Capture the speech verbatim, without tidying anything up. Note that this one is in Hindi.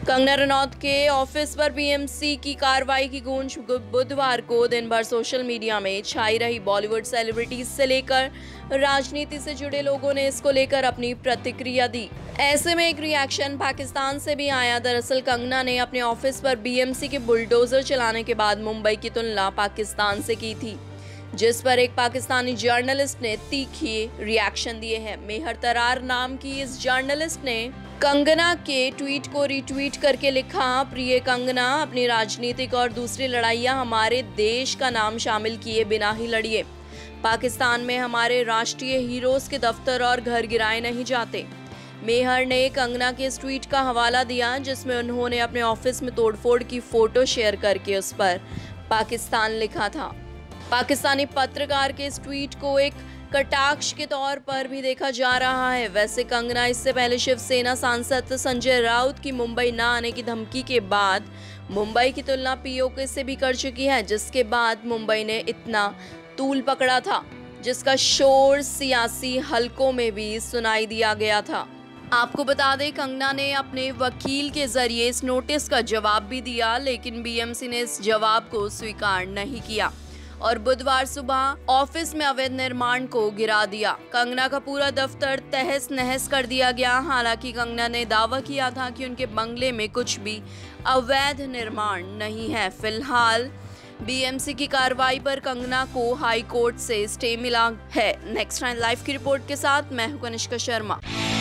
कंगना रनौत के ऑफिस पर बीएमसी की कार्रवाई की गूंज बुधवार को दिन भर सोशल मीडिया में छाई रही। बॉलीवुड सेलिब्रिटीज से लेकर राजनीति से जुड़े लोगों ने इसको लेकर अपनी प्रतिक्रिया दी। ऐसे में एक रिएक्शन पाकिस्तान से भी आया। दरअसल कंगना ने अपने ऑफिस पर बीएमसी के बुलडोजर चलाने के बाद मुंबई की तुलना पाकिस्तान से की थी, जिस पर एक पाकिस्तानी जर्नलिस्ट ने तीखी रिएक्शन दिए हैं। मेहर तरार नाम की इस जर्नलिस्ट ने कंगना के ट्वीट को रीट्वीट करके लिखा, प्रिय कंगना, अपनी राजनीतिक और दूसरी लड़ाइयां हमारे देश का नाम शामिल किए बिना ही लड़िए। पाकिस्तान में हमारे राष्ट्रीय हीरोज के दफ्तर और घर गिराए नहीं जाते। मेहर ने कंगना के इस ट्वीट का हवाला दिया, जिसमें उन्होंने अपने ऑफिस में तोड़फोड़ की फोटो शेयर करके उस पर पाकिस्तान लिखा था। पाकिस्तानी पत्रकार के इस ट्वीट को एक कटाक्ष के तौर पर भी देखा जा रहा है। वैसे कंगना इससे पहले शिवसेना सांसद संजय राउत की मुंबई न आने की धमकी के बाद मुंबई की तुलना पीओके से भी कर चुकी है, जिसके बाद मुंबई ने इतना तूल पकड़ा था, जिसका शोर सियासी हलकों में भी सुनाई दिया गया था। आपको बता दें, कंगना ने अपने वकील के जरिए इस नोटिस का जवाब भी दिया, लेकिन बीएमसी ने इस जवाब को स्वीकार नहीं किया और बुधवार सुबह ऑफिस में अवैध निर्माण को गिरा दिया। कंगना का पूरा दफ्तर तहस नहस कर दिया गया। हालांकि कंगना ने दावा किया था कि उनके बंगले में कुछ भी अवैध निर्माण नहीं है। फिलहाल बीएमसी की कार्रवाई पर कंगना को हाई कोर्ट से स्टे मिला है। नेक्स्ट टाइम लाइव की रिपोर्ट के साथ मैं हूं कनिष्का शर्मा।